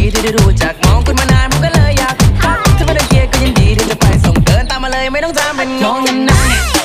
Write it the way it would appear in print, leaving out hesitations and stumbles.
ที่ได้รู้จักมองคุณมานานผมก็เลยอยากทักถ้าไม่ได้เกียร์ก็ยินดีที่จะไปส่งเดินตามมาเลยไม่ต้องจำเป็นงงกันนะ